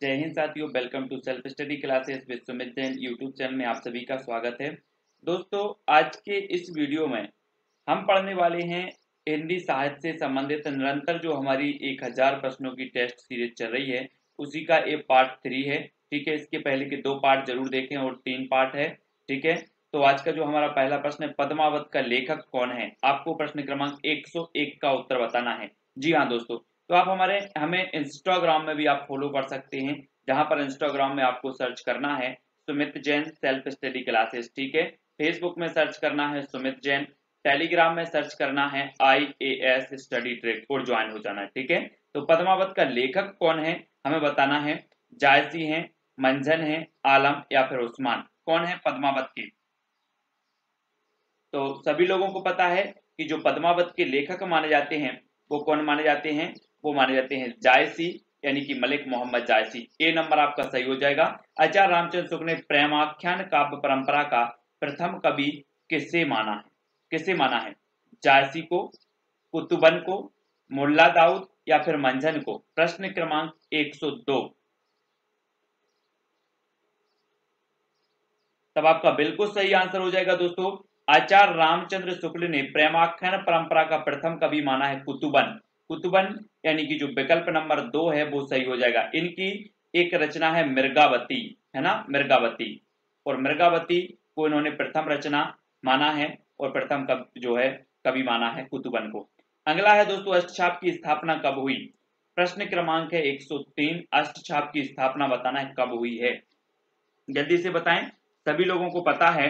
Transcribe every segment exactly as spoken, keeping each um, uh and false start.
जय हिंद साथियों, welcome to self study classes with Sumit Jain YouTube channel में आप सभी का स्वागत है। दोस्तों, आज के इस वीडियो में हम पढ़ने वाले हैं हिंदी साहित्य से संबंधित निरंतर जो हमारी एक हजार प्रश्नों की टेस्ट सीरीज चल रही है उसी का ये पार्ट थ्री है। ठीक है, इसके पहले के दो पार्ट जरूर देखें और तीन पार्ट है। ठीक है, तो आज का जो हमारा पहला प्रश्न है, पद्मावत का लेखक कौन है? आपको प्रश्न क्रमांक एक सौ एक का उत्तर बताना है। जी हाँ दोस्तों, तो आप हमारे हमें इंस्टाग्राम में भी आप फॉलो कर सकते हैं, जहां पर इंस्टाग्राम में आपको सर्च करना है Sumit Jain self study classes. ठीक है, फेसबुक में सर्च करना है सुमित जैन, टेलीग्राम में सर्च करना है I A S study track और ज्वाइन हो जाना है। ठीक है, तो पद्मावत का लेखक कौन है हमें बताना है। जायसी है, मंझन है, आलम या फिर उस्मान, कौन है पद्मावत के? तो सभी लोगों को पता है कि जो पद्मावत के लेखक माने जाते हैं वो कौन माने जाते हैं? वो माने जाते हैं जायसी, यानी कि मलिक मोहम्मद जायसी। ए नंबर आपका सही हो जाएगा। आचार्य रामचंद्र शुक्ल ने प्रेमाख्यान काव्य परंपरा का प्रथम कवि किसे माना है? किसे माना है? जायसी को, कुतुबन को, मुल्ला दाऊद या फिर मंझन को? प्रश्न क्रमांक एक सौ दो। तब आपका बिल्कुल सही आंसर हो जाएगा दोस्तों, आचार्य रामचंद्र शुक्ल ने प्रेमाख्यान परंपरा का प्रथम कवि माना है कुतुबन। कुतुबन यानी कि जो विकल्प नंबर दो है वो सही हो जाएगा। इनकी एक रचना है मृगावती, है ना, मृगावती, और मृगावती को इन्होंने प्रथम रचना माना है और प्रथम कब जो है कवि माना है कुतुबन को। अगला है दोस्तों, अष्टछाप की स्थापना कब हुई? प्रश्न क्रमांक है एक सौ तीन। अष्टछाप की स्थापना बताना है कब हुई है, जल्दी से बताएं, सभी लोगों को पता है।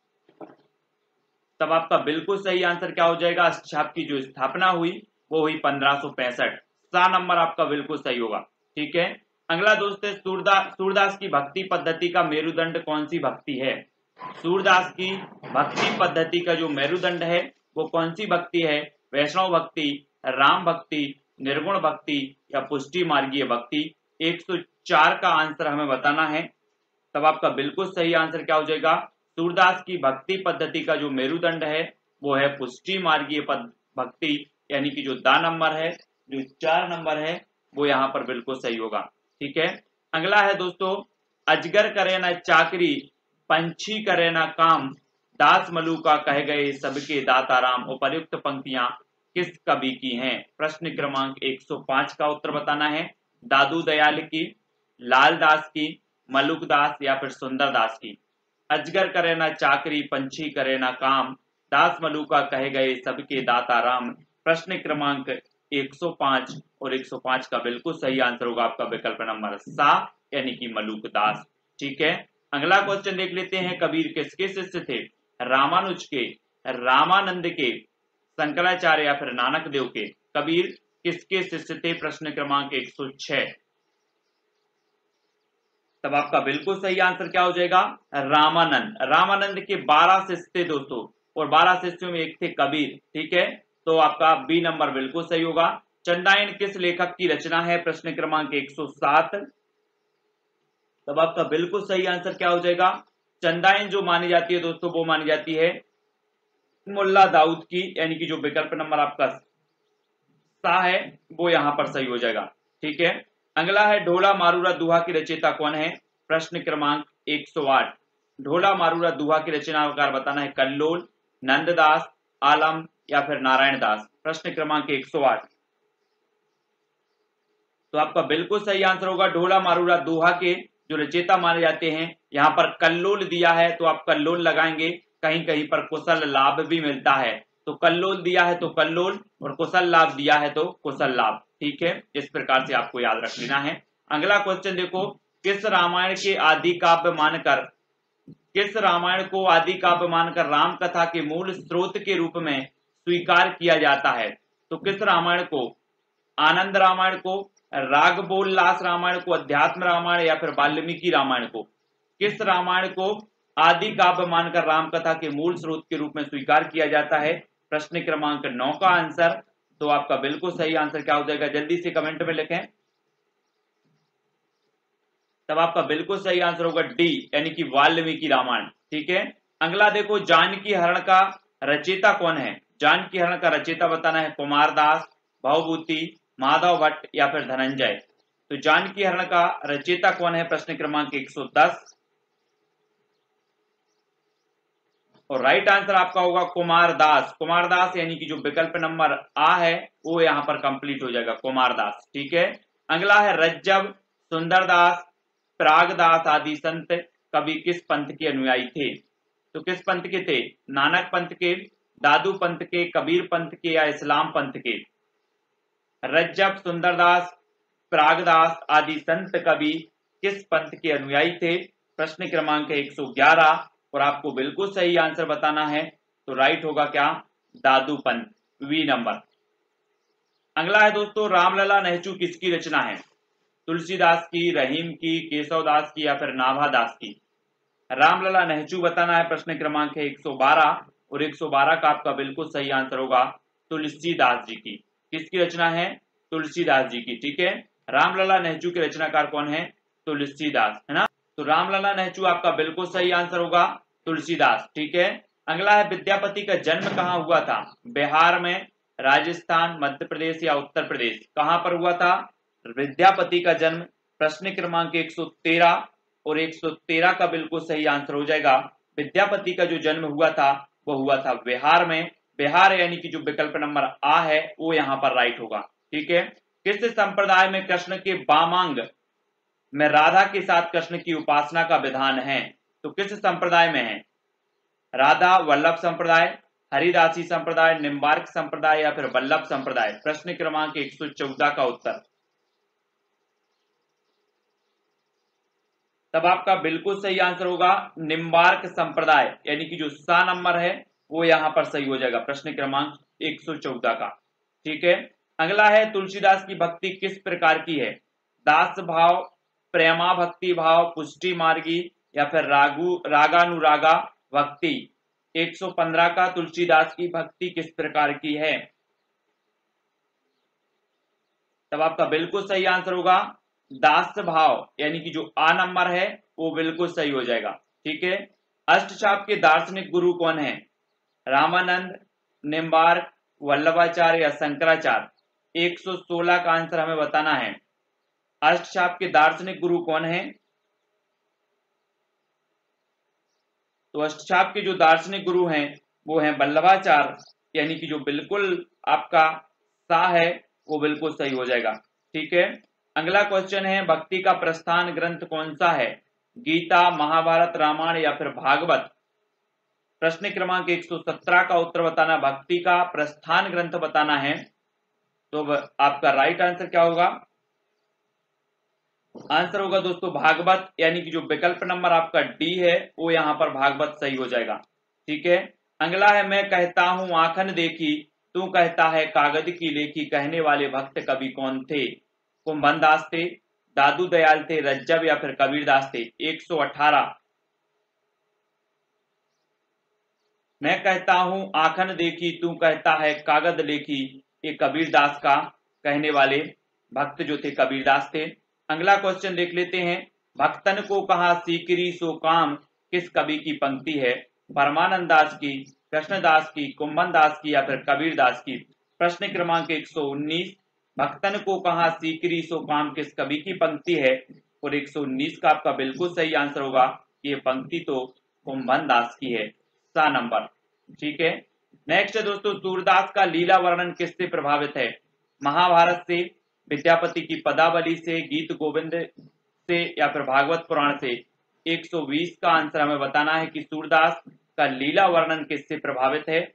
तब आपका बिल्कुल सही आंसर क्या हो जाएगा? अष्टछाप की जो स्थापना हुई वो हुई पंद्रह सौ पैंसठ। सा नंबर आपका बिल्कुल सही होगा। ठीक है, अगला दोस्त है सूरदास। सूरदास की भक्ति पद्धति का मेरुदंड कौन सी भक्ति है? सूरदास की भक्ति पद्धति का जो मेरुदंड है वो कौन सी भक्ति है? वैष्णव भक्ति, राम भक्ति, निर्गुण भक्ति या पुष्टि मार्गीय भक्ति? एक सौ चार का आंसर हमें बताना है। तब आपका बिल्कुल सही आंसर क्या हो जाएगा? सूरदास की भक्ति पद्धति का जो मेरुदंड है वो है पुष्टि मार्गीय भक्ति, यानी कि जो दा नंबर है, जो चार नंबर है, वो यहाँ पर बिल्कुल सही होगा। ठीक है, अगला है दोस्तों, अजगर करे ना चाकरी, पंछी करे ना काम, दास मलूका कह गए सबके दाता राम। उपर्युक्त पंक्तियां किस कवि की हैं? प्रश्न क्रमांक एक सौ पाँच का उत्तर बताना है। दादू दयाल की, लाल दास की, मलुक दास या फिर सुंदर दास की? अजगर करे ना चाकरी, पंछी करे ना काम, दास मलुका कहे गए सबके दाता राम। प्रश्न क्रमांक एक सौ पाँच और एक सौ पाँच का बिल्कुल सही आंसर होगा आपका विकल्प नंबर सा, यानी कि मलुक दास। ठीक है, अगला क्वेश्चन देख लेते हैं। कबीर किसके शिष्य थे? रामानुज के, रामानंद के, शंकराचार्य या फिर नानक देव के? कबीर किसके शिष्य थे? प्रश्न क्रमांक एक सौ छह। तब आपका बिल्कुल सही आंसर क्या हो जाएगा? रामानंद। रामानंद के बारह शिष्य थे दोस्तों, और बारह शिष्यों में एक थे कबीर। ठीक है, तो आपका बी नंबर बिल्कुल सही होगा। चंदायन किस लेखक की रचना है? प्रश्न क्रमांक एक सौ सात। तब आपका बिल्कुल सही आंसर क्या हो जाएगा? चंदायन जो मानी जाती है दोस्तों वो मानी जाती है मुल्ला दाऊद की, यानी कि जो विकल्प नंबर आपका सा है वो यहां पर सही हो जाएगा। ठीक है, अगला है ढोला मारूरा दुहा की रचयिता कौन है? प्रश्न क्रमांक एक सौ आठ। ढोला मारूरा दुहा की रचनाकार बताना है। कल्लोल, नंददास, आलम या फिर नारायण दास? प्रश्न क्रमांक एक सौ आठ। तो आपका बिल्कुल सही आंसर होगा ढोला मारूरा दुहा के जो रचयिता माने जाते हैं। यहाँ पर कल्लोल दिया है तो आप कल्लोल लगाएंगे, कहीं कहीं पर कुशल लाभ भी मिलता है, तो कल्लोल दिया है तो कल्लोल, और कुशल लाभ दिया है तो कुशल लाभ। ठीक है, इस प्रकार से आपको याद रख लेना है। अगला क्वेश्चन देखो, किस रामायण के आदि काव्य मानकर किस रामायण को आदि काव्य मानकर राम कथा के मूल स्रोत के रूप में स्वीकार किया जाता है? तो किस रामायण को? आनंद रामायण को, रागबोल्लास रामायण को, अध्यात्म रामायण या फिर वाल्मीकि रामायण को? किस रामायण को आदि काव्य मानकर राम कथा के मूल स्रोत के रूप में स्वीकार किया जाता है? प्रश्न क्रमांक नौ का आंसर। तो आपका बिल्कुल सही आंसर क्या हो जाएगा? जल्दी से कमेंट में लिखें। तब आपका बिल्कुल सही आंसर होगा डी, यानी कि वाल्मीकि रामायण। ठीक है, अगला देखो, जानकी हरण का रचयिता कौन है? जानकी हरण का रचयिता बताना है। कुमारदास, भवभूति, माधव भट्ट या फिर धनंजय? तो जानकी हरण का रचयिता कौन है, प्रश्न क्रमांक एक सौ दस। और राइट आंसर आपका होगा कुमारदास। कुमारदास यानी कि जो विकल्प नंबर आ है वो यहाँ पर कंप्लीट हो जाएगा, कुमारदास। ठीक है। अगला है रज्जब, सुंदरदास, प्रागदास आदि संत कवि किस पंथ के अनुयायी थे। तो किस पंथ के थे, नानक पंथ के, दादू पंथ के, कबीर पंथ के या इस्लाम पंथ के। रज्जब, सुंदरदास, प्रागदास आदि संत कवि किस पंथ के अनुयायी थे, प्रश्न क्रमांक एक सौ ग्यारह। और आपको बिल्कुल सही आंसर बताना है, तो राइट होगा क्या, दादू पंथ, वी नंबर। अगला है दोस्तों रामलला नहचू किसकी रचना है, तुलसीदास की, रहीम की, केशवदास की या फिर नाभादास की। रामलला नहचू बताना है, प्रश्न क्रमांक है एक सौ बारह। और एक सौ बारह का आपका बिल्कुल सही आंसर होगा तुलसीदास जी की। किसकी रचना है, तुलसीदास जी की। ठीक है। रामलला नहचू के रचनाकार कौन है, तुलसीदास, है ना। तो रामलला नहचू आपका बिल्कुल सही आंसर होगा तुलसीदास। ठीक है। अगला है विद्यापति का जन्म कहाँ हुआ था, बिहार में, राजस्थान, मध्य प्रदेश या उत्तर प्रदेश। कहां पर हुआ था विद्यापति का जन्म, प्रश्न क्रमांक एक सौ तेरह। और एक सौ तेरह का बिल्कुल सही आंसर हो जाएगा, विद्यापति का जो जन्म हुआ था वो हुआ था बिहार में। बिहार यानी कि जो विकल्प नंबर आ है वो यहाँ पर राइट होगा। ठीक है। किस संप्रदाय में कृष्ण के वामांग में राधा के साथ कृष्ण की उपासना का विधान है। तो किस संप्रदाय में है, राधा वल्लभ संप्रदाय, हरिदासी संप्रदाय, निम्बार्क संप्रदाय या फिर वल्लभ संप्रदाय। प्रश्न क्रमांक एक सौ चौदह का उत्तर तब आपका बिल्कुल सही आंसर होगा निम्बार्क संप्रदाय, यानी कि जो सा नंबर है वो यहां पर सही हो जाएगा, प्रश्न क्रमांक एक सौ चौदह का। ठीक है। अगला है तुलसीदास की भक्ति किस प्रकार की है, दास भाव, प्रेमा भक्ति भाव, पुष्टि मार्गी या फिर रागु रागानुरागा भक्ति। एक सौ पंद्रह का तुलसीदास की भक्ति किस प्रकार की है, तब आपका बिल्कुल सही आंसर होगा दास भाव, यानी कि जो आ नंबर है वो बिल्कुल सही हो जाएगा। ठीक है। अष्टचाप के दार्शनिक गुरु कौन है, रामानंद, निम्बार्क, वल्लभाचार्य या शंकराचार्य। एक सौ सोलह का आंसर हमें बताना है, अष्टचाप के दार्शनिक गुरु कौन है। तो अष्टचाप के जो दार्शनिक गुरु हैं वो हैं वल्लभाचार्य, यानी कि जो बिल्कुल आपका सा है वो बिल्कुल सही हो जाएगा। ठीक है। अगला क्वेश्चन है भक्ति का प्रस्थान ग्रंथ कौन सा है, गीता, महाभारत, रामायण या फिर भागवत। प्रश्न क्रमांक एक सौ सत्रह का उत्तर बताना, भक्ति का प्रस्थान ग्रंथ बताना है। तो आपका राइट आंसर क्या होगा, आंसर होगा दोस्तों भागवत, यानी कि जो विकल्प नंबर आपका डी है वो यहां पर भागवत सही हो जाएगा। ठीक है। अगला है मैं कहता हूं आंखन देखी, तू कहता है कागज की लेखी, कहने वाले भक्त कवि कौन थे। कुंभनदास थे, दादू दयाल थे, रज्जब या फिर कबीरदास थे। एक सौ अठारह, मैं कहता हूं आंखन देखी, तू कहता है कागज लेखी, ये कबीरदास का कहने वाले भक्त जो थे कबीरदास थे। अगला क्वेश्चन देख लेते हैं, भक्तन को कहा सीकरी सो काम किस कवि की पंक्ति है, परमानंद दास की, कृष्णदास की, कुंभन दास की या फिर कबीरदास की। प्रश्न क्रमांक एक सौ उन्नीस, भक्तन को कहा सीकरी सो काम किस कवि की पंक्ति है। और एक सौ उन्नीस का आपका बिल्कुल सही आंसर होगा, ये पंक्ति तो कुंभन दास की है, सा नंबर। ठीक है। नेक्स्ट है दोस्तों सूरदास का लीला वर्णन किससे प्रभावित है, महाभारत से, विद्यापति की पदावली से, गीत गोविंद से या फिर भागवत पुराण से। एक सौ बीस का आंसर हमें बताना है कि सूरदास का लीला वर्णन किससे प्रभावित है।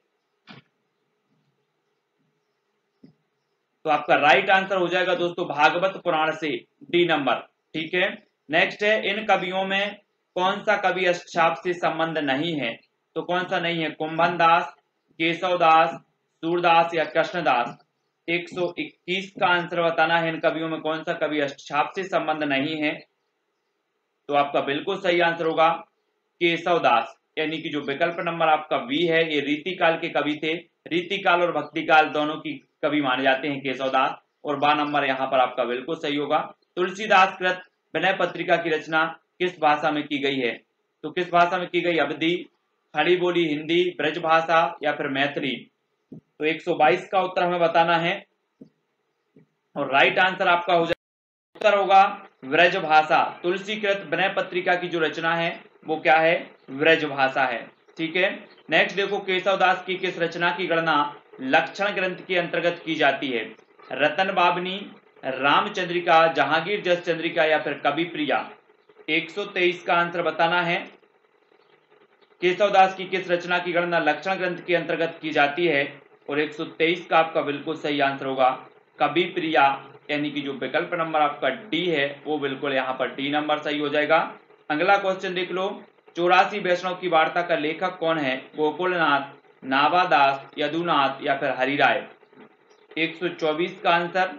तो आपका राइट आंसर हो जाएगा दोस्तों भागवत पुराण से, डी नंबर। ठीक है। नेक्स्ट है इन कवियों में कौन सा कवि अष्टचाप से संबंध नहीं है। तो कौन सा नहीं है, कुंभन दास, केशवदास, सूरदास या कृष्णदास। एक सौ इक्कीस का आंसर बताना है इन कवियों में कौन सा कवि अष्टचाप से संबंध नहीं है। तो आपका बिल्कुल सही आंसर होगा केशवदास, यानी कि जो विकल्प नंबर आपका बी है, ये रीतिकाल के कवि थे। रीतिकाल और भक्तिकाल दोनों की कवि माने जाते हैं केशवदास, और बा नंबर यहाँ पर आपका बिल्कुल सही होगा। तुलसीदास कृत विनय पत्रिका की रचना किस भाषा में की गई है। तो किस भाषा में की गई, अवधी, खड़ी बोली हिंदी, ब्रज भाषा या फिर मैथिली। तो एक सौ बाईस का उत्तर हमें बताना है और राइट आंसर आपका हो जाएगा उत्तर होगा व्रज भाषा। तुलसीकृत विनय पत्रिका की जो रचना है वो क्या है, व्रज भाषा है। ठीक है, नेक्स्ट देखो केशवदास की किस रचना की गणना लक्षण ग्रंथ के अंतर्गत की जाती है, रतन बाबनी, रामचंद्रिका, जहांगीर जस चंद्रिका या फिर कवि प्रिया। एक सौ तेईस का आंसर बताना है। केशवदास की किस रचना की गणना लक्षण ग्रंथ के अंतर्गत की जाती है, और एक सौ तेईस का आपका बिल्कुल सही आंसर होगा कवि प्रिया, यानी कि जो विकल्प नंबर आपका डी है वो बिल्कुल यहाँ पर डी नंबर सही हो जाएगा। अगला क्वेश्चन देख लो, चौरासी वैष्णव की वार्ता का लेखक कौन है, गोकुलनाथ, नावादास, यदुनाथ या फिर हरिराय। एक सौ चौबीस का आंसर,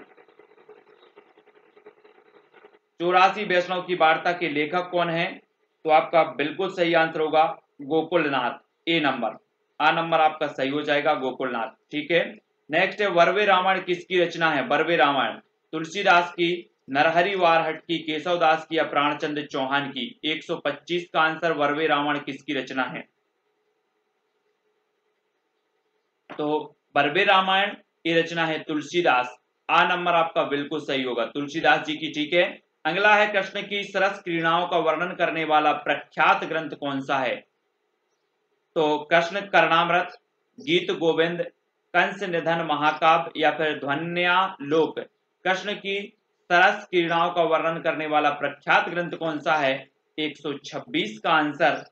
चौरासी वैष्णव की वार्ता के लेखक कौन है, तो आपका बिल्कुल सही आंसर होगा गोकुलनाथ, ए नंबर, आ नंबर आपका सही हो जाएगा गोकुलनाथ। ठीक है, नेक्स्ट है वर्वे रामायण किसकी रचना है, वर्वे रामायण तुलसीदास की, नरहरि वारहट की, केशवदास की या प्राणचंद्र चौहान की। एक सौ पच्चीस का आंसर वर्वे रामायण किसकी रचना है, तो वर्वे रामायण की रचना है तुलसीदास, आ नंबर आपका बिल्कुल सही होगा तुलसीदास जी की। ठीक है, अगला है कृष्ण की सरस क्रीड़ाओं का वर्णन करने वाला प्रख्यात ग्रंथ कौन सा है, तो कृष्ण कर्णामृत, गीत गोविंद, कंस निधन महाकाव्य या फिर ध्वन्यालोक। कृष्ण की सरस क्रीड़ाओं का वर्णन करने वाला प्रख्यात ग्रंथ कौन सा है, एक सौ छब्बीस का आंसर,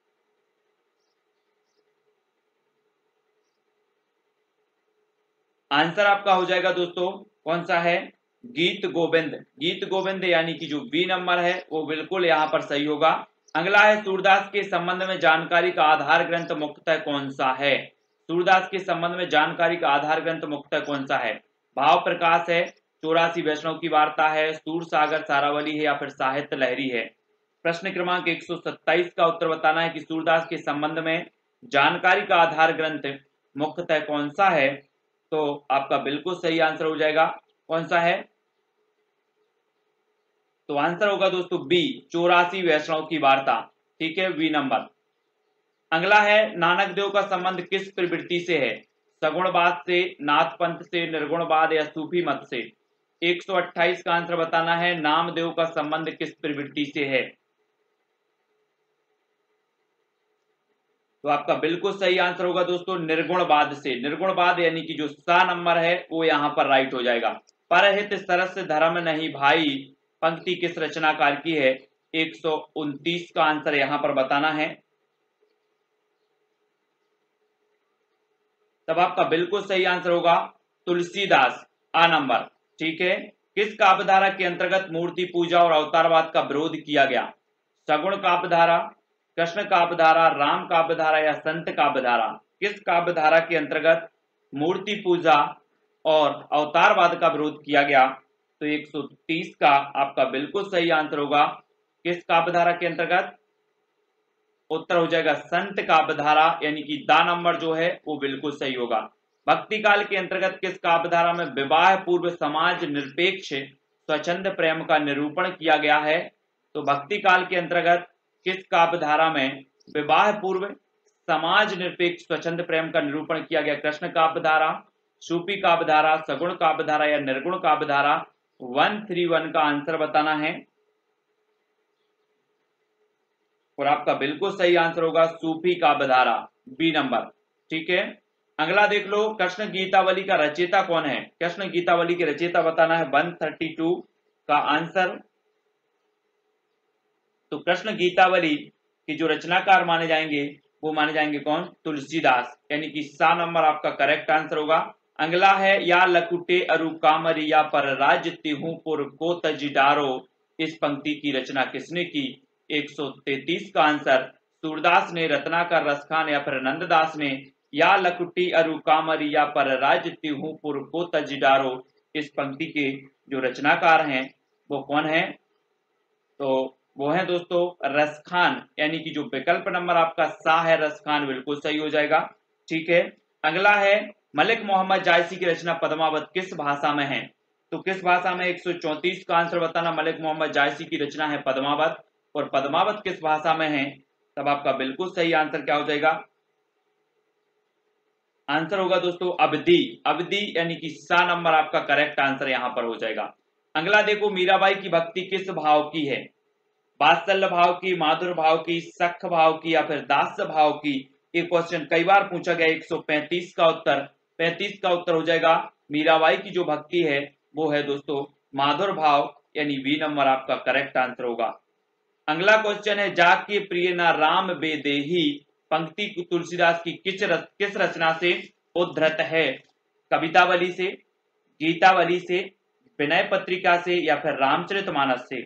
आंसर आपका हो जाएगा दोस्तों कौन सा है, गीत गोविंद। गीत गोविंद यानी कि जो बी नंबर है वो बिल्कुल यहाँ पर सही होगा। अगला है सूरदास के संबंध में जानकारी का आधार ग्रंथ मुख्यतः कौन सा है, सूरदास के संबंध में जानकारी का आधार ग्रंथ मुख्यतः कौन सा है, भाव प्रकाश है, चौरासी वैष्णव की वार्ता है, सूर सागर सारावली है या फिर साहित्य लहरी है। प्रश्न क्रमांक एक सौ सत्ताईस का उत्तर बताना है कि सूरदास के संबंध में जानकारी का आधार ग्रंथ मुख्यतः कौन सा है, तो आपका बिल्कुल सही आंसर हो जाएगा कौन सा है, तो आंसर होगा दोस्तों बी, चौरासी वैष्णव की वार्ता। ठीक है, बी नंबर। अगला है नानक देव का संबंध किस प्रवृत्ति से है, सगुणवाद से, नाथ पंथ से, निर्गुणवाद या सूफी मत से। एक सौ अट्ठाईस का आंसर बताना है, नामदेव का संबंध किस प्रवृत्ति से है, तो आपका बिल्कुल सही आंसर होगा दोस्तों निर्गुणवाद से। निर्गुणवाद यानी कि जो सा नंबर है वो यहां पर राइट हो जाएगा। परहित सरस धर्म नहीं भाई पंक्ति किस रचनाकार की है, एक सौ उनतीस का आंसर यहां पर बताना है, तब आपका बिल्कुल सही आंसर होगा तुलसीदास, आ नंबर। ठीक है, किस काव्यधारा के अंतर्गत मूर्ति पूजा और अवतारवाद का विरोध किया गया, सगुण काव्यधारा, कृष्ण काव्यधारा, राम काव्यधारा या संत काव्यधारा। किस काव्यधारा के अंतर्गत मूर्ति पूजा और अवतारवाद का विरोध किया गया, तो एक सौ तीस का आपका बिल्कुल सही आंसर होगा किस काव्यधारा के अंतर्गत, उत्तर हो जाएगा संत काव्यधारा, यानी कि दा नंबर जो है वो बिल्कुल सही होगा। भक्ति काल के अंतर्गत किस काव्यधारा में विवाह पूर्व समाज निरपेक्ष स्वच्छंद प्रेम का निरूपण किया गया है, तो भक्ति काल के अंतर्गत किस काव्यधारा में विवाह पूर्व समाज निरपेक्ष स्वच्छंद प्रेम का निरूपण किया गया, कृष्ण काव्यधारा, सूफी काव्यधारा, सगुण काव्यधारा या निर्गुण काव्यधारा। वन थ्री वन का आंसर बताना है, और आपका बिल्कुल सही आंसर होगा सूफी काव्यधारा, बी नंबर। ठीक है, अगला देख लो, कृष्ण गीतावली का रचयिता कौन है, कृष्ण गीतावली के रचयिता बताना है, एक सौ बत्तीस का आंसर। तो कृष्ण गीतावली की जो रचनाकार माने जाएंगे वो माने जाएंगे कौन, तुलसीदास, यानी कि सा नंबर आपका करेक्ट आंसर होगा। अगला है या लकुटे अरु कामरिया पर राज तिहु पुर को तजिडारो, इस पंक्ति की रचना किसने की, एक सौ तैतीस का आंसर, सूरदास ने, रत्नाकर, रसखान या फिर नंददास ने। या लकुटी अरु कामरिया पर राज तिहु पुर को तजिडारो, इस पंक्ति के जो रचनाकार हैं वो कौन है, तो वो है दोस्तों रसखान, यानी कि जो विकल्प नंबर आपका सा है रसखान बिल्कुल सही हो जाएगा। ठीक है, अगला है मलिक मोहम्मद जायसी की रचना पद्मावत किस भाषा में है, तो किस भाषा में, एक सौ चौंतीस का आंसर बताना, मलिक मोहम्मद जायसी की रचना है पद्मावत, और पद्मावत किस भाषा में है, तब आपका बिल्कुल सही आंसर क्या हो जाएगा, आंसर होगा दोस्तों अवधी, अवधी यानी कि सा नंबर आपका करेक्ट आंसर यहां पर हो जाएगा। अगला देखो, मीराबाई की भक्ति किस भाव की है? वात्सल्य भाव की, माधुर भाव की, सख भाव की या फिर दास्य भाव की? ये क्वेश्चन कई बार पूछा गया। एक सौ पैंतीस का उत्तर पैंतीस का उत्तर हो जाएगा मीराबाई की जो भक्ति है वो है दोस्तों माधुर भाव, यानी बी नंबर आपका करेक्ट आंसर होगा। अगला क्वेश्चन है, जाके प्रिय ना राम बेदेही पंक्ति तुलसीदास की किस रच, किस रचना से उद्धृत है? कवितावली से, गीतावली से, विनय पत्रिका से या फिर रामचरितमानस से?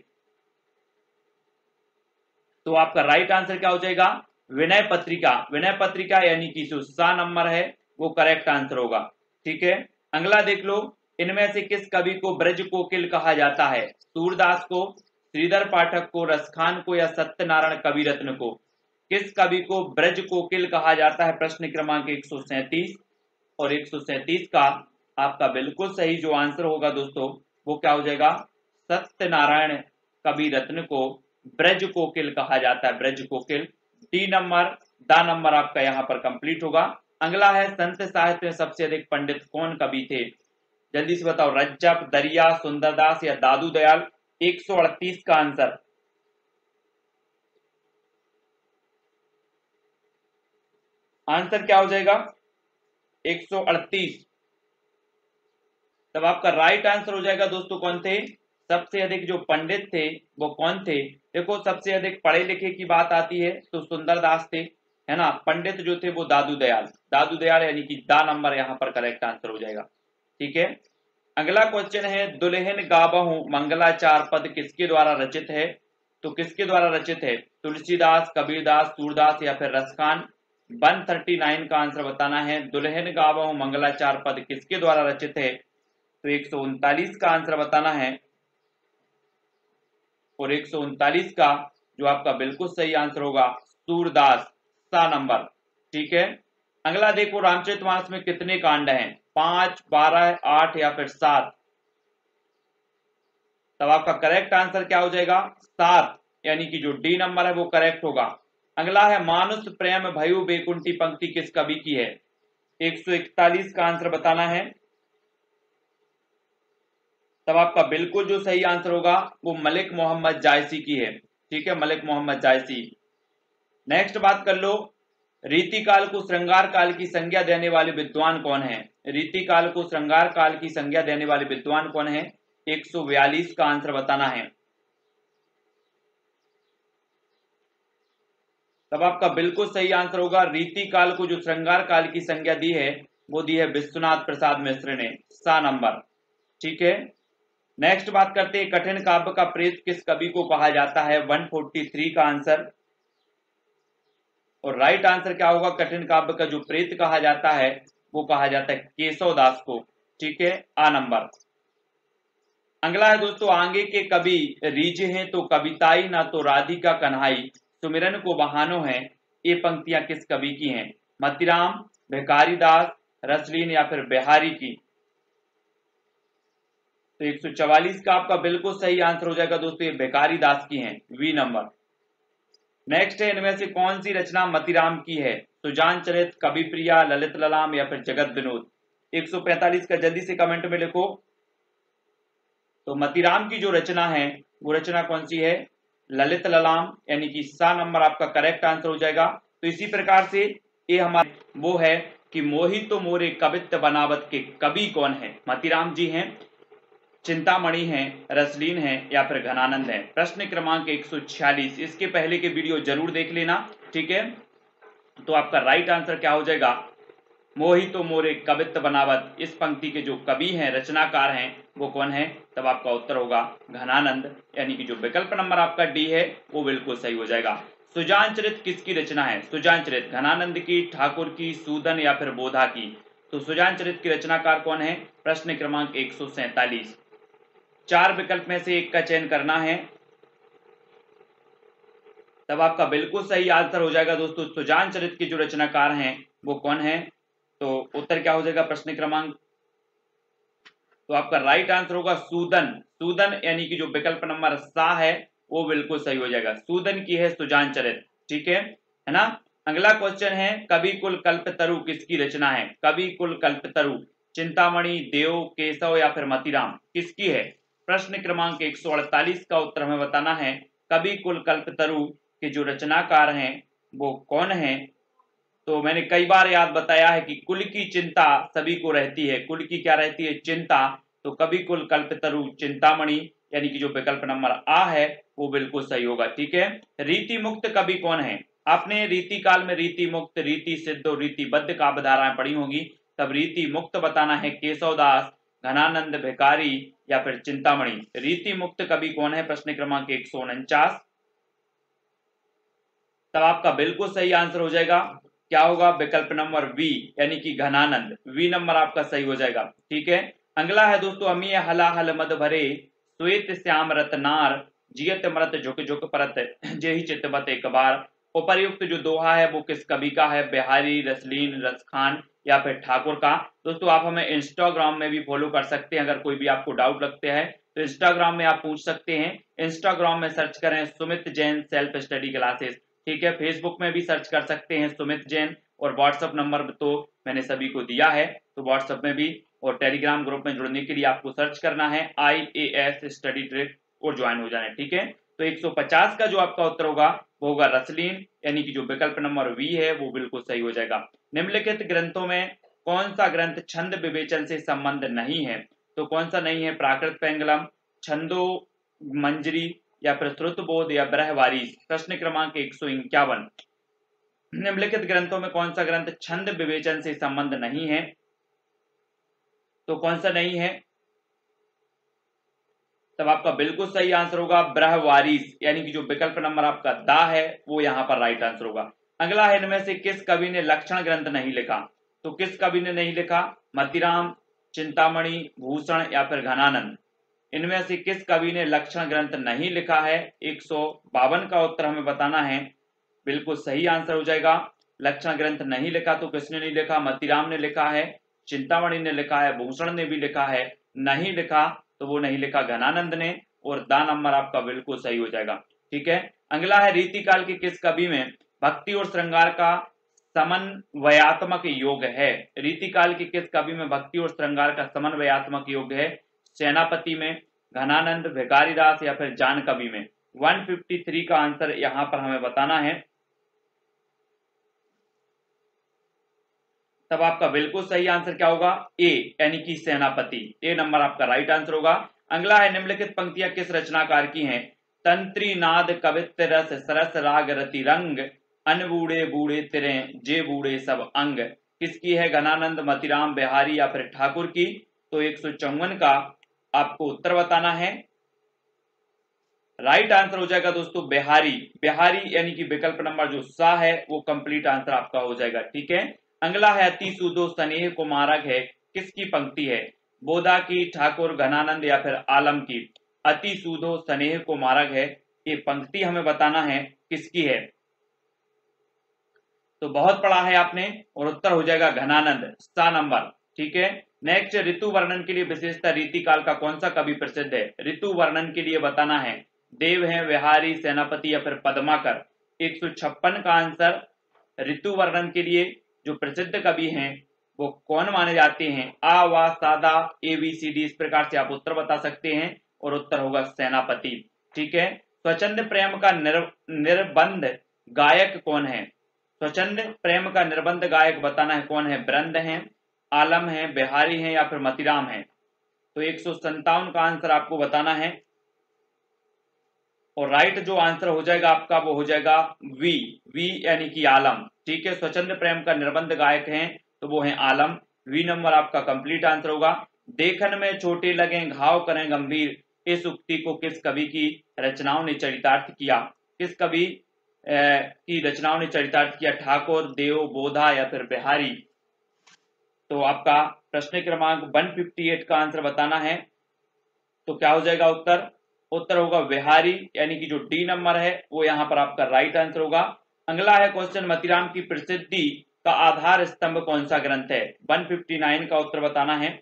तो आपका राइट आंसर क्या हो जाएगा? विनय पत्रिका। विनय पत्रिका यानी कि जो सा नंबर है वो करेक्ट आंसर होगा। ठीक है, अगला देख लो, इनमें से किस कवि को ब्रज कोकिल कहा जाता है? सूरदास को, श्रीधर पाठक को, रसखान को या सत्यनारायण कविरत्न को? किस कवि को ब्रज कोकिल कहा जाता है? प्रश्न क्रमांक एक सौ सैंतीस। और एक सौ सैंतीस का आपका बिल्कुल सही जो आंसर होगा दोस्तों वो क्या हो जाएगा? सत्यनारायण कविरत्न को ब्रज कोकिल कहा जाता है, ब्रज कोकिल। डी नंबर, दा नंबर आपका यहाँ पर कंप्लीट होगा। अगला है, संत साहित्य में सबसे अधिक पंडित कौन कवि थे? जल्दी से बताओ, रज्जब, दरिया, सुंदरदास या दादू दयाल? एक सौ अड़तीस का आंसर आंसर क्या हो जाएगा? एक सौ अड़तीस। तब आपका राइट आंसर हो जाएगा दोस्तों कौन थे? सबसे अधिक जो पंडित थे वो कौन थे? देखो, सबसे अधिक पढ़े लिखे की बात आती है तो सुंदरदास थे, है ना। पंडित जो थे वो दादू दयाल, दादू दयाल यानी कि दा नंबर यहाँ पर करेक्ट आंसर हो जाएगा। ठीक है, अगला क्वेश्चन है, दुल्हन गाबहू मंगलाचार पद किसके द्वारा रचित है? तो किसके द्वारा रचित है? तुलसीदास, कबीरदास, सूरदास या फिर रसखान? एक सौ उनतालीस का आंसर बताना है। दुल्हन गाबहू मंगलाचार पद किसके द्वारा रचित है? तो एक सौ उनतालीस का आंसर बताना है। और एक सौ उनतालीस का जो आपका बिल्कुल सही आंसर होगा सूरदास, सा नंबर। ठीक है, अगला देखो, रामचरितमानस में कितने कांड हैं? पांच, बारह, आठ या फिर सात? तब आपका करेक्ट आंसर क्या हो जाएगा? सात, यानी कि जो डी नंबर है वो करेक्ट होगा। अगला है, मानुष प्रेम भयु बेकुंठी पंक्ति किस कवि की है? एक सौ इकतालीस का आंसर बताना है। तब आपका बिल्कुल जो सही आंसर होगा वो मलिक मोहम्मद जायसी की है। ठीक है, मलिक मोहम्मद जायसी। नेक्स्ट बात कर लो, रीतिकाल को श्रृंगार काल की संज्ञा देने वाले विद्वान कौन है? रीतिकाल को श्रृंगार काल की संज्ञा देने वाले विद्वान कौन है? एक सौ बयालीस का आंसर बताना है। तब आपका बिल्कुल सही आंसर होगा, रीतिकाल को जो श्रृंगार काल की संज्ञा दी है वो दी है विश्वनाथ प्रसाद मिश्र ने, सा नंबर। ठीक है, नेक्स्ट बात करते हैं, कठिन काव्य का प्रेत किस कवि को कहा जाता है? एक सौ तैंतालीस का आंसर। और राइट आंसर क्या होगा? कठिन काव्य का जो प्रेत कहा जाता है वो कहा जाता है केशव दास को। ठीक है, आ नंबर। अगला है दोस्तों, आगे के कवि रीझे हैं तो कविताई ना तो राधिका कन्हाई सुमिरन को बहानो है, ये पंक्तियां किस कवि की हैं? मतीराम, भिखारी दास, रसलीन या फिर बिहारी की? तो एक सौ चवालीस का आपका बिल्कुल सही आंसर हो जाएगा दोस्तों, ये भिखारी दास की हैं, वी नंबर। नेक्स्ट है, इनमें से कौन सी रचना मतीराम की है? सुजान चरित, कवि प्रिया, ललित ललाम या फिर जगत विनोद? एक सौ पैंतालीस का जल्दी से कमेंट में लिखो। तो मतीराम की जो रचना है वो रचना कौन सी है? ललित ललाम, यानी कि सा नंबर आपका करेक्ट आंसर हो जाएगा। तो इसी प्रकार से ये हमारे वो है कि मोहित तो मोरे कवित्व बनावत के कवि कौन है? मतीराम जी हैं, चिंतामणि है, रसलीन है या फिर घनानंद है? प्रश्न क्रमांक एक सौ छियालीस, इसके पहले के वीडियो जरूर देख लेना। ठीक है, तो आपका राइट आंसर क्या हो जाएगा? मोहितो मोरे कवित्व बनावत, इस पंक्ति के जो कवि हैं, रचनाकार हैं, वो कौन है? तब आपका उत्तर होगा घनानंद, यानी कि जो विकल्प नंबर आपका डी है वो बिल्कुल सही हो जाएगा। सुजान चरित किसकी रचना है? सुजान चरित घनानंद की, ठाकुर की, सूदन या फिर बोधा की? तो सुजान चरित की रचनाकार कौन है? प्रश्न क्रमांक एक सौ सैंतालीस। चार विकल्प में से एक का चयन करना है, तब आपका बिल्कुल सही आंसर हो जाएगा दोस्तों। सुजान चरित के जो रचनाकार हैं वो कौन है? तो उत्तर क्या हो जाएगा? प्रश्न क्रमांक, तो आपका राइट आंसर होगा सूदन। सूदन यानी कि जो विकल्प नंबर सा है वो बिल्कुल सही हो जाएगा, सूदन की है सुजान चरित। ठीक है है ना। अगला क्वेश्चन है, कवि कुल कल्पतरु किसकी रचना है? कवि कुल कल्पतरु चिंतामणि, देव, केशव या फिर मतीराम, किसकी है? प्रश्न क्रमांक एक सौ अड़तालीस का उत्तर हमें बताना है, कवि कुल कल्पतरु के जो रचनाकार हैं वो कौन हैं। तो मैंने कई बार याद बताया है कि कुल की चिंता सभी को रहती है, कुल की क्या रहती है, चिंता। तो कवि कुल कल्पतरु चिंतामणि, यानी कि जो विकल्प नंबर आ है वो बिल्कुल सही होगा। ठीक है, रीति मुक्त कवि कौन है। आपने रीति काल में रीति मुक्त, रीति सिद्ध और रीतिबद्ध काव्य धाराएं पढ़ी होंगी, तब रीति मुक्त बताना है केशवदास, घनानंद, भिखारी या फिर चिंतामणि। रीति मुक्त कवि कौन है, प्रश्न क्रमांक एक सौ उनचास। तब आपका बिल्कुल सही आंसर हो जाएगा, क्या होगा, विकल्प नंबर वी, यानी कि घनानंद। वी नंबर आपका सही हो जाएगा। ठीक है, अगला है दोस्तों, अमीय हला हल मद भरे श्वेत श्याम रतनार जियत मृत झुक झुक परत जेहि चितवत एक बार। उपर्युक्त जो दोहा है वो किस कवि का है, बिहारी, रसलीन, रसखान या फिर ठाकुर का। दोस्तों आप हमें इंस्टाग्राम में भी फॉलो कर सकते हैं, अगर कोई भी आपको डाउट लगते हैं तो इंस्टाग्राम में आप पूछ सकते हैं। इंस्टाग्राम में सर्च करें Sumit Jain self study classes. ठीक है, फेसबुक में भी सर्च कर सकते हैं सुमित जैन, और व्हाट्सएप नंबर तो मैंने सभी को दिया है, तो व्हाट्सएप में भी, और टेलीग्राम ग्रुप में जुड़ने के लिए आपको सर्च करना है I A S study trick और ज्वाइन हो जाना है। ठीक है, तो एक सौ पचास का जो आपका उत्तर होगा वो होगा रसलीन, यानी कि जो विकल्प नंबर वी है वो बिल्कुल सही हो जाएगा। निम्नलिखित ग्रंथों में कौन सा ग्रंथ छंद विवेचन से संबंध नहीं है, तो कौन सा नहीं है, प्राकृत पेंगलम, छंदो मंजरी या फिर श्रुतबोध या ब्रहवारीस। प्रश्न क्रमांक एक सौ इक्यावन, निम्नलिखित ग्रंथों में कौन सा ग्रंथ छंद विवेचन से संबंध नहीं है, तो कौन सा नहीं है, तब आपका बिल्कुल सही आंसर होगा ब्रहवारीस, यानी कि जो विकल्प नंबर आपका दा है वो यहां पर राइट आंसर होगा। अगला है, इनमें से किस कवि ने लक्षण ग्रंथ नहीं लिखा, तो किस कवि ने नहीं लिखा, मतीराम, चिंतामणि, भूषण या फिर घनानंद। इनमें से किस कवि ने लक्षण ग्रंथ नहीं लिखा है, एक सौ बावन का उत्तर हमें बताना है, बिल्कुल सही आंसर हो जाएगा। लक्षण ग्रंथ नहीं लिखा तो किसने नहीं लिखा, मतीराम ने लिखा है, चिंतामणि ने लिखा है, भूषण ने भी लिखा है, नहीं लिखा तो वो नहीं लिखा घनानंद ने, और दा नंबर आपका बिल्कुल सही हो जाएगा। ठीक है, अगला है, रीतिकाल के किस कवि में भक्ति और श्रृंगार का समन्वयात्मक योग है। रीतिकाल के किस कवि में भक्ति और श्रृंगार का समन्वयात्मक योग है, सेनापति में, घनानंद, भिखारीदास या फिर जान कवि में। एक सौ तिरेपन का आंसर यहां पर हमें बताना है, तब आपका बिल्कुल सही आंसर क्या होगा, ए, यानी कि सेनापति। ए नंबर आपका राइट आंसर होगा। अगला है, निम्नलिखित पंक्तियां किस रचनाकार की हैं, तंत्री नाद कवित्त रस सरस राग रति रंग अन बूढ़े बूढ़े तिरे जे बूढ़े सब अंग। किसकी है, घनानंद, मतीराम, बिहारी या फिर ठाकुर की। तो एक सौ चौवन का आपको उत्तर बताना है, राइट आंसर हो जाएगा दोस्तों बिहारी। बिहारी यानी कि विकल्प नंबर जो सा है वो कंप्लीट आंसर आपका हो जाएगा। ठीक है, अगला है, अति सुदो स्नेह को मारक है, किसकी पंक्ति है, बोधा की, ठाकुर, घनानंद या फिर आलम की। अति सुदो स्नेह को मारक है, ये पंक्ति हमें बताना है किसकी है, तो बहुत पढ़ा है आपने, और उत्तर हो जाएगा घनानंद, सा नंबर। ठीक है, नेक्स्ट, ऋतु वर्णन के लिए विशेषता रीतिकाल का कौन सा कवि प्रसिद्ध है। ऋतु वर्णन के लिए बताना है, देव है, विहारी, सेनापति या फिर पद्माकर। एक सौ छप्पन का आंसर, ऋतु वर्णन के लिए जो प्रसिद्ध कवि हैं वो कौन माने जाते हैं, आ, वा, सादा, ए बी सी डी, इस प्रकार से आप उत्तर बता सकते हैं, और उत्तर होगा सेनापति। ठीक है, स्वच्छंद प्रेम का निर, निर्बंध गायक कौन है। स्वच्छंद प्रेम का निर्बंध गायक बताना है कौन है, ब्रंद है, आलम है, बिहारी है या फिर मतीराम है। तो एक सौ संतावन का आंसर आपको बताना है, और राइट जो आंसर हो जाएगा आपका वो हो जाएगा वी, वी यानी कि आलम। ठीक है, स्वच्छंद प्रेम का निर्बंध गायक हैं तो वो है आलम। वी नंबर आपका कंप्लीट आंसर होगा। देखन में छोटे लगे घाव करें गंभीर, इस उक्ति को किस कवि की रचनाओं ने चरितार्थ किया। किस कवि की रचनाओं ने चरितार्थ किया, ठाकुर, देव, बोधा या फिर बिहारी। तो आपका प्रश्न क्रमांक एक सौ अट्ठावन का आंसर बताना है, तो क्या हो जाएगा उत्तर, उत्तर होगा बिहारी, यानी कि जो डी नंबर है वो यहां पर आपका राइट आंसर होगा। अगला है क्वेश्चन, मतीराम की प्रसिद्धि का आधार स्तंभ कौन सा ग्रंथ है, एक सौ उनसठ का उत्तर बताना है।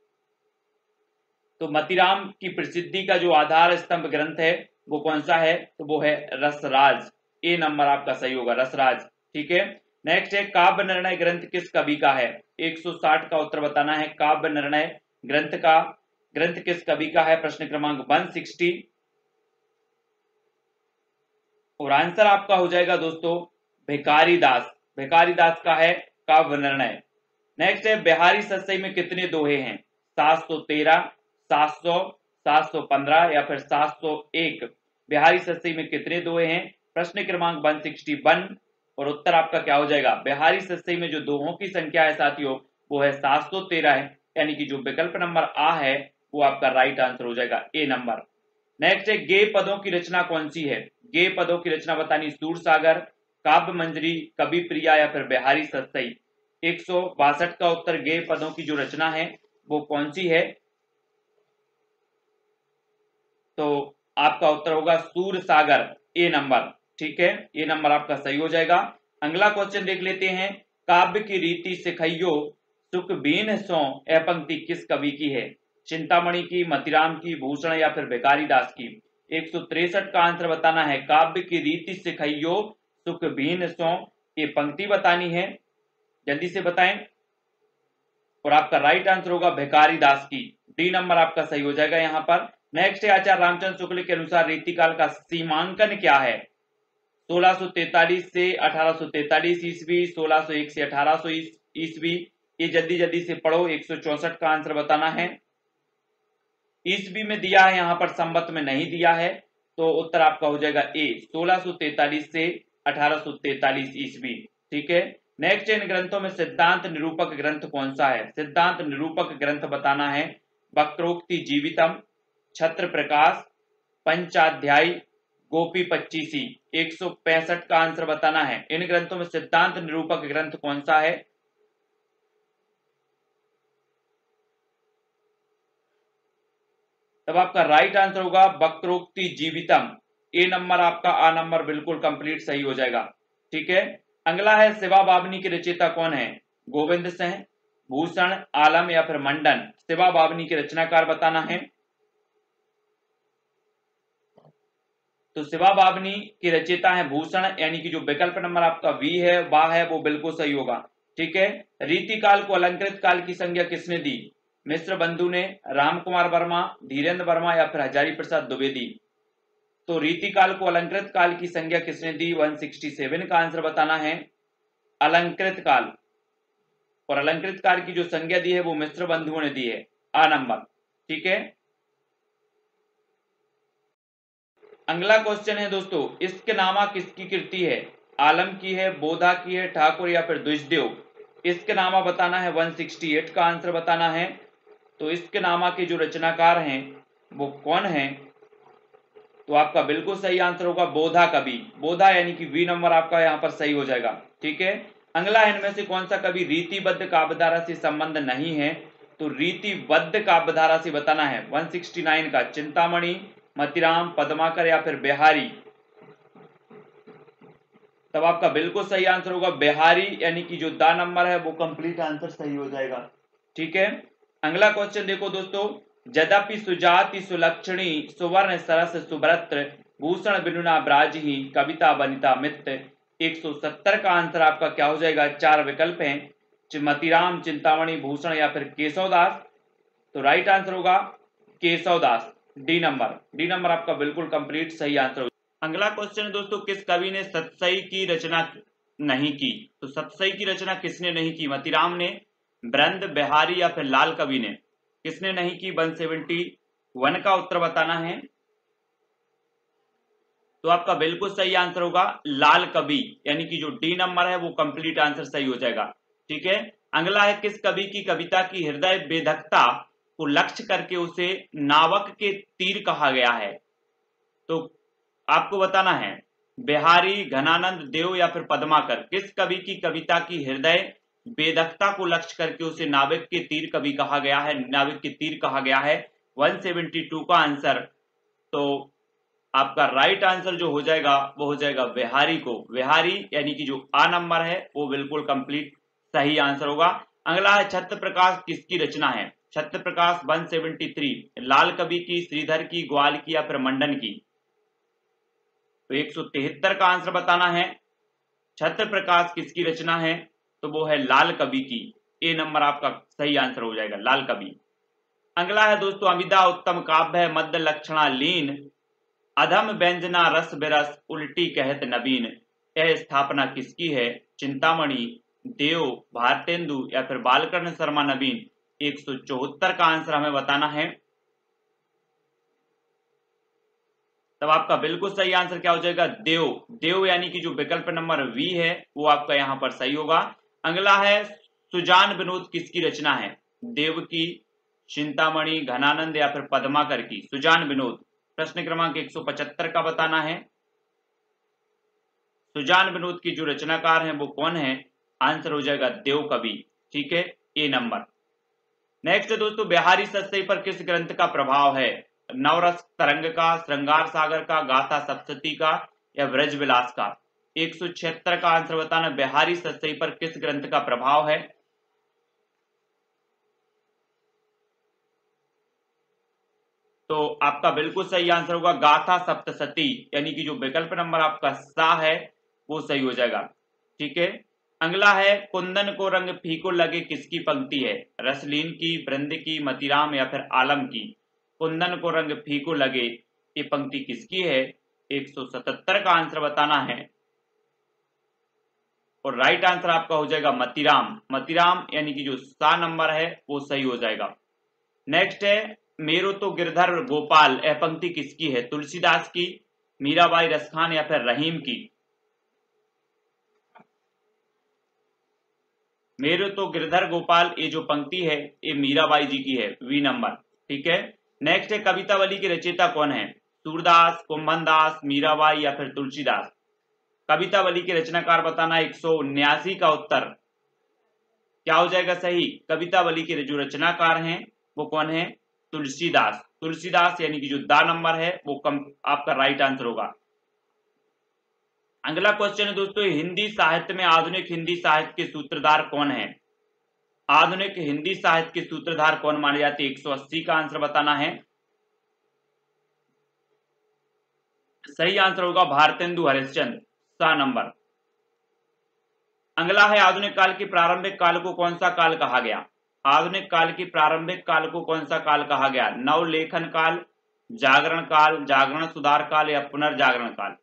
तो मतीराम की प्रसिद्धि का जो आधार स्तंभ ग्रंथ है वो कौन सा है, तो वो है रसराज। ए नंबर आपका सही होगा, रसराज। ठीक है, नेक्स्ट है, काव्य निर्णय ग्रंथ किस कवि का है। एक सौ साठ का उत्तर बताना है, काव्य निर्णय ग्रंथ का ग्रंथ किस कवि का है? प्रश्न क्रमांक एक सौ साठ। और आंसर आपका हो जाएगा दोस्तों भिखारी दास। भिखारी दास का है काव्य निर्णय। नेक्स्ट है बिहारी सतसई में कितने दोहे हैं? सात सौ तेरह, सात सौ, सात सौ पंद्रह या फिर सात सौ एक। बिहारी सतसई में कितने दोहे हैं? प्रश्न क्रमांक एक सौ इकसठ। और उत्तर आपका क्या हो जाएगा? बिहारी सतसई में जो दोहों की संख्या है साथियों वो है सात सौ तेरह है, यानी कि जो विकल्प नंबर आ है वो आपका राइट आंसर हो जाएगा, ए नंबर। नेक्स्ट है गेय पदों की रचना कौन सी है? गेय पदों की रचना बतानी सूरसागर, काव्य मंजरी, कवि प्रिया या फिर बिहारी सतसई। एक सौ बासठ का उत्तर गेय पदों की जो रचना है वो कौन सी है? तो आपका उत्तर होगा सूरसागर, ए नंबर। ठीक है, ये नंबर आपका सही हो जाएगा। अगला क्वेश्चन देख लेते हैं। काव्य की रीति सिखइयो सुख बीन सो यह पंक्ति किस कवि की है? चिंतामणि की, मतिराम की, भूषण या फिर भिखारी दास की। एक सौ तिरसठ का आंसर बताना है। काव्य की रीति सिखइयो सुख बीन सो, ये पंक्ति बतानी है, जल्दी से बताएं। और आपका राइट आंसर होगा भिखारी दास की, डी नंबर आपका सही हो जाएगा यहाँ पर। नेक्स्ट है आचार्य रामचंद्र शुक्ल के अनुसार रीतिकाल का सीमांकन क्या है? सोलह सौ तैतालीस से अठारह सौ तैतालीस ईस्वी, सोलह सौ एक से अठारह सौ ईस्वी। ये जल्दी जल्दी से पढ़ो। एक सौ चौसठ का आंसर बताना है। ईस्वी में दिया है, यहाँ पर संवत में नहीं दिया है, तो उत्तर आपका हो जाएगा ए, सोलह सौ तैतालीस से अठारह सौ तैतालीस ईस्वी। ठीक है। नेक्स्ट इन ग्रंथों में सिद्धांत निरूपक ग्रंथ कौन सा है? सिद्धांत निरूपक ग्रंथ बताना है। वक्रोक्ति जीवितम, छत्र प्रकाश, पंचाध्यायी, गोपी पच्चीसी। एक सौ पैंसठ का आंसर बताना है। इन ग्रंथों में सिद्धांत निरूपक ग्रंथ कौन सा है? तब आपका राइट आंसर होगा वक्रोक्ति जीवितम, ए नंबर आपका, आ नंबर बिल्कुल कंप्लीट सही हो जाएगा। ठीक है। अगला है शिवा बावनी के रचयिता कौन है? गोविंद सिंह, भूषण, आलम या फिर मंडन। शिवा बावनी के रचनाकार बताना है। तो शिवा बावनी के रचयिता है भूषण, यानी कि जो विकल्प नंबर आपका वी है वाह है वो बिल्कुल सही होगा। ठीक है। रीतिकाल को अलंकृत काल की संज्ञा किसने दी? मिश्र बंधु ने, राम कुमार वर्मा, धीरेन्द्र वर्मा या फिर हजारी प्रसाद द्विवेदी। तो रीतिकाल को अलंकृत काल की संज्ञा किसने दी? एक सौ सरसठ का आंसर बताना है अलंकृत काल। और अलंकृत काल की जो संज्ञा दी है वो मिश्र बंधुओं ने दी है, आ नंबर। ठीक है। अगला क्वेश्चन है दोस्तों, इश्क नामा किसकी कृति है? आलम की है, बोधा की है, ठाकुर या फिर द्विजदेव। इश्क नामा बताना है। एक सौ अड़सठ का आंसर बताना है। तो इश्क नामा के जो रचनाकार हैं वो कौन है? तो आपका बिल्कुल सही आंसर होगा बोधा कवि। बोधा यानी कि वी नंबर आपका यहाँ पर सही हो जाएगा। ठीक है। अगला इनमें से कौन सा कवि रीतिबद्ध काव्यधारा से संबंध नहीं है? तो रीतिबद्ध काव्यधारा से बताना है। एक सौ उनहत्तर का चिंतामणि, मतिराम, पद्माकर या फिर बिहारी। तब आपका बिल्कुल सही आंसर होगा बिहारी, यानी कि जो दा नंबर है वो कंप्लीट आंसर सही हो जाएगा। ठीक है। अगला क्वेश्चन देखो दोस्तों, यद्यपि सुजाति सुलक्षणी सुवर्ण सरस सुभ्रत्र भूषण बिनुना ब्राजही कविता बनिता मित्र। एक सौ सत्तर का आंसर आपका क्या हो जाएगा? चार विकल्प हैं, मतिराम, चिंतामणि, भूषण या फिर केशवदास। तो राइट आंसर होगा Keshavdas, D number. D number आपका बिल्कुल कंप्लीट सही आंसर हो। अगला क्वेश्चन दोस्तों, किस कवि ने सतसई की रचना नहीं की? तो सतसई की रचना किसने नहीं की? मतिराम ने, ब्रंद, बिहारी या फिर लाल कवि ने। किसने नहीं की? एक सौ इकहत्तर का उत्तर बताना है। तो आपका बिल्कुल सही आंसर होगा लाल कवि, यानी कि जो डी नंबर है वो कंप्लीट आंसर सही हो जाएगा। ठीक है। अगला है किस कवि की कविता की हृदय वेधकता को लक्ष्य करके उसे नावक के तीर कहा गया है? तो आपको बताना है बिहारी, घनानंद, देव या फिर पद्माकर। किस कवि की कविता की हृदय वेधकता को लक्ष्य करके उसे नाविक के तीर कवि कहा गया है, नाविक के तीर कहा गया है? एक सौ बहत्तर का आंसर। तो आपका राइट आंसर जो हो जाएगा वो हो जाएगा बिहारी को। बिहारी यानी कि जो आ नंबर है वो बिल्कुल कंप्लीट सही आंसर होगा। अगला है छत्र प्रकाश किसकी रचना है? छत्र प्रकाश एक सौ तिहत्तर लाल कवि की, श्रीधर की, ग्वाल की या फिर मंडन की। तो एक सौ तिहत्तर का आंसर बताना है। छत्र प्रकाश किसकी रचना है? तो वो है लाल कवि की, ए नंबर आपका सही आंसर हो जाएगा, लाल कवि। अगला है दोस्तों अमिदा उत्तम काव्य है मध्य लक्षणा लीन, अधम व्यंजना रस बिरस उल्टी कहत नवीन। यह स्थापना किसकी है? चिंतामणि, देव, भारतेंदु या फिर बालकृष्ण शर्मा नवीन। एक सौ चौहत्तर का आंसर हमें बताना है। तब आपका बिल्कुल सही आंसर क्या हो जाएगा? देव। देव यानी कि जो विकल्प नंबर वी है वो आपका यहाँ पर सही होगा। अगला है सुजान विनोद किसकी रचना है? देव की, चिंतामणि, घनानंद या फिर पद्माकर की। सुजान विनोद प्रश्न क्रमांक एक सौ पचहत्तर का बताना है। सुजान विनोद की जो रचनाकार हैं वो कौन है? आंसर हो जाएगा देव कवि। ठीक है, ए नंबर। नेक्स्ट है दोस्तों बिहारी सतसई पर किस ग्रंथ का प्रभाव है? नवरस तरंग का, श्रृंगार सागर का, गाथा सप्तशती का या ब्रज विलास का। एक सौ छिहत्तर का आंसर बताना बिहारी सतसई पर किस ग्रंथ का प्रभाव है। तो आपका बिल्कुल सही आंसर होगा गाथा सप्तशती, यानी कि जो विकल्प नंबर आपका सा है वो सही हो जाएगा। ठीक है, अगला है कुंदन को रंग फीको लगे किसकी पंक्ति है? रसलीन की, वृंद की, मतीराम या फिर आलम की। कुंदन को रंग फीको लगे ये पंक्ति किसकी है? एक सौ सतहत्तर का आंसर बताना है और राइट आंसर आपका हो जाएगा मतीराम। मतीराम यानी कि जो सा नंबर है वो सही हो जाएगा। नेक्स्ट है मेरो तो गिरधर गोपाल, यह पंक्ति किसकी है? तुलसीदास की, मीराबाई रसखान या फिर रहीम की। मेरो तो गिरधर गोपाल ये जो पंक्ति है ये मीराबाई जी की है, वी नंबर। ठीक है, नेक्स्ट है कवितावली के रचयिता कौन है? सूरदास, कुंभनदास, मीराबाई या फिर तुलसीदास। कवितावली के रचनाकार बताना। एक सौ उन्यासी का उत्तर क्या हो जाएगा सही? कवितावली के जो रचनाकार हैं वो कौन है? तुलसीदास। तुलसीदास यानी कि जो दा नंबर है वो कम आपका राइट आंसर होगा। अगला क्वेश्चन है दोस्तों हिंदी साहित्य में आधुनिक हिंदी साहित्य के सूत्रधार कौन है? आधुनिक हिंदी साहित्य के सूत्रधार कौन माने जाते हैं? एक सौ अस्सी का आंसर बताना है। सही आंसर होगा भारतेंदु हरिश्चंद्र, सा नंबर। अगला है आधुनिक काल के प्रारंभिक काल को कौन सा काल कहा गया? आधुनिक काल की प्रारंभिक काल को कौन सा काल कहा गया? नवलेखन काल, जागरण काल, जागरण सुधार काल या पुनर्जागरण काल।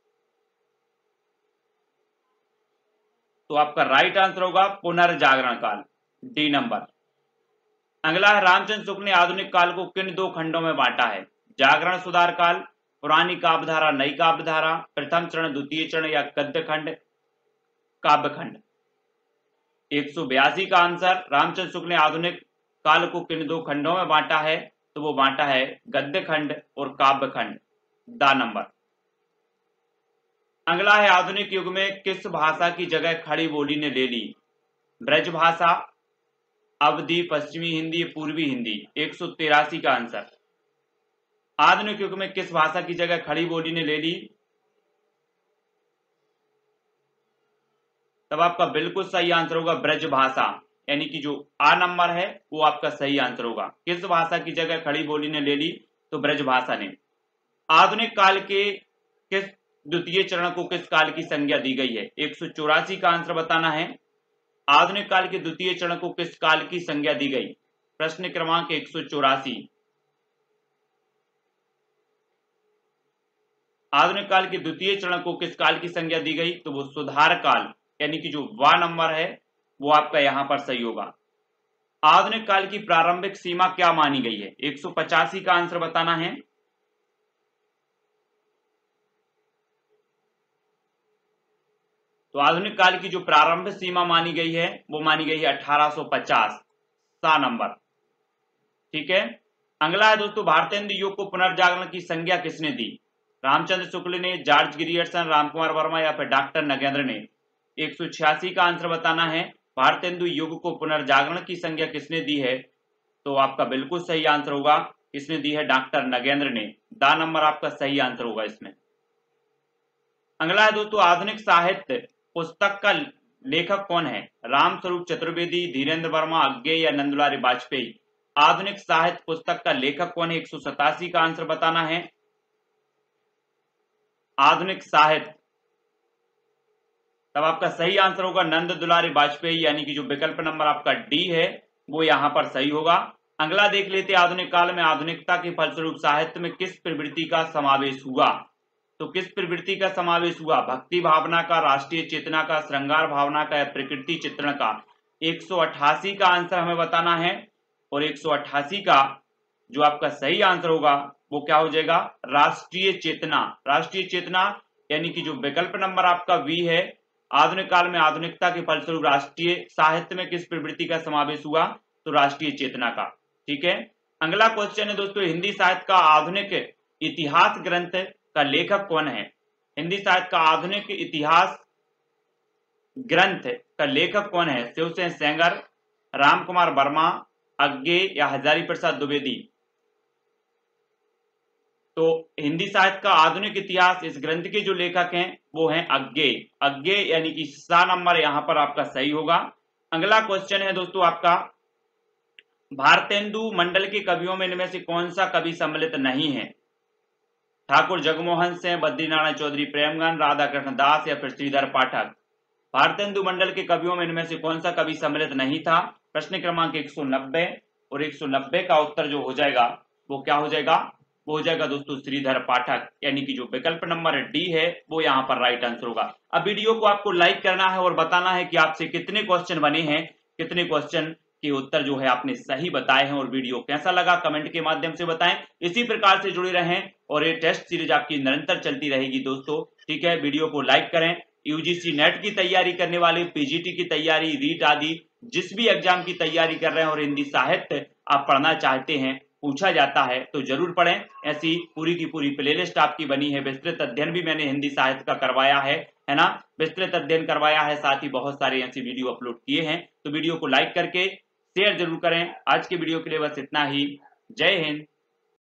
तो आपका राइट आंसर होगा पुनर्जागरण काल, डी नंबर। अगला है रामचंद्र शुक्ल ने आधुनिक काल को किन दो खंडों में बांटा है? जागरण सुधार काल, पुरानी काव्यधारा, नई काव्यधारा, प्रथम चरण, द्वितीय चरण या गद्य खंड, काव्य खंड। एक सौ बयासी का आंसर रामचंद्र शुक्ल ने आधुनिक काल को किन दो खंडों में बांटा है? तो वो बांटा है गद्य खंड और काव्य खंड, दा नंबर। अगला है आधुनिक युग में किस भाषा की जगह खड़ी बोली ने ले ली? ब्रज भाषा, अवधी, पश्चिमी हिंदी, पूर्वी हिंदी। एक सौ तिरासी का आंसर आधुनिक युग में किस भाषा की जगह खड़ी बोली ने ले ली? तब आपका बिल्कुल सही आंसर होगा ब्रज भाषा, यानी कि जो आ नंबर है वो आपका सही आंसर होगा। किस भाषा की जगह खड़ी बोली ने ले ली? तो ब्रज भाषा ने। आधुनिक काल के किस द्वितीय चरण को किस काल की संज्ञा दी गई है? एक सौ चौरासी का आंसर बताना है। आधुनिक काल के द्वितीय चरण को किस काल की संज्ञा दी गई? प्रश्न क्रमांक एक सौ चौरासी। आधुनिक काल के द्वितीय चरण को किस काल की संज्ञा दी गई? तो वो सुधार काल, यानी कि जो वा नंबर है वो आपका यहां पर सही होगा। आधुनिक काल की प्रारंभिक सीमा क्या मानी गई है? एक सौ पचासी का आंसर बताना है। तो आधुनिक काल की जो प्रारंभ सीमा मानी गई है वो मानी गई है अठारह सौ पचास, सा नंबर। ठीक है, अगला है दोस्तों भारतेंदु योग को पुनर्जागरण की संज्ञा किसने दी? रामचंद्र शुक्ल ने, जॉर्ज ग्रियर्सन, रामकुमार वर्मा या फिर डॉक्टर नगेंद्र ने। एक सौ छियासी का आंसर बताना है। भारतेंदु युग को पुनर्जागरण की संज्ञा किसने दी है? तो आपका बिल्कुल सही आंसर होगा, किसने दी है? डॉक्टर नगेंद्र ने, दा नंबर आपका सही आंसर होगा इसमें। अगला है दोस्तों आधुनिक साहित्य पुस्तक का लेखक कौन है? रामस्वरूप चतुर्वेदी, धीरेन्द्र वर्मा, अज्ञेय या नंदुलारी वाजपेयी। आधुनिक साहित्य पुस्तक का लेखक कौन है? एक सौ सतासी का आंसर बताना है। आधुनिक साहित्य, तब आपका सही आंसर होगा नंद दुलारी वाजपेयी, यानी कि जो विकल्प नंबर आपका डी है वो यहां पर सही होगा। अगला देख लेते आधुनिक काल में आधुनिकता के फलस्वरूप साहित्य में किस प्रवृत्ति का समावेश हुआ। तो किस प्रवृत्ति का समावेश हुआ, भक्ति भावना का, राष्ट्रीय चेतना का, श्रृंगार भावना का या प्रकृति चित्रण का। एक सौ अट्ठासी का आंसर हमें बताना है और एक सौ अट्ठासी का जो आपका सही आंसर होगा वो क्या हो जाएगा, राष्ट्रीय चेतना। राष्ट्रीय चेतना यानी कि जो विकल्प नंबर आपका वी है, आधुनिक काल में आधुनिकता के फलस्वरूप राष्ट्रीय साहित्य में किस प्रवृत्ति का समावेश हुआ, तो राष्ट्रीय चेतना का। ठीक है, अगला क्वेश्चन है दोस्तों, हिंदी साहित्य का आधुनिक इतिहास ग्रंथ का लेखक कौन है। हिंदी साहित्य का आधुनिक इतिहास ग्रंथ का लेखक कौन है, शिवसेन सेंगर, राम कुमार वर्मा, अज्ञे या हजारी प्रसाद द्विवेदी। तो हिंदी साहित्य का आधुनिक इतिहास इस ग्रंथ के जो लेखक हैं वो हैं अज्ञे। अज्ञे यानी कि सा नंबर यहां पर आपका सही होगा। अगला क्वेश्चन है दोस्तों आपका, भारतेंदु मंडल के कवियों में इनमें से कौन सा कवि सम्मिलित नहीं है। ठाकुर जगमोहन सिंह, बद्रीनारायण चौधरी प्रेमगन, राधा कृष्ण दास या फिर श्रीधर पाठक। भारतेंदु मंडल के कवियों में इनमें से कौन सा कवि सम्मिलित नहीं था। प्रश्न क्रमांक एक सौ नब्बे और एक सौ नब्बे का उत्तर जो हो जाएगा वो क्या हो जाएगा, वो हो जाएगा दोस्तों श्रीधर पाठक, यानी कि जो विकल्प नंबर डी है वो यहाँ पर राइट आंसर होगा। अब वीडियो को आपको लाइक करना है और बताना है कि आपसे कितने क्वेश्चन बने हैं, कितने क्वेश्चन के उत्तर जो है आपने सही बताए हैं और वीडियो कैसा लगा कमेंट के माध्यम से बताएं। इसी प्रकार से जुड़े रहें और ये टेस्ट सीरीज आपकी निरंतर चलती रहेगी दोस्तों। ठीक है, वीडियो को लाइक करें। यूजीसी नेट की तैयारी करने वाले, पीजीटी की तैयारी, रीट आदि जिस भी एग्जाम की तैयारी कर रहे हैं और हिंदी साहित्य आप पढ़ना चाहते हैं, पूछा जाता है तो जरूर पढ़ें। ऐसी पूरी की पूरी प्लेलिस्ट आपकी बनी है। विस्तृत अध्ययन भी मैंने हिंदी साहित्य का करवाया है है ना, विस्तृत अध्ययन करवाया है, साथ ही बहुत सारे ऐसी वीडियो अपलोड किए हैं। तो वीडियो को लाइक करके शेयर जरूर करें। आज के वीडियो के लिए बस इतना ही। जय हिंद।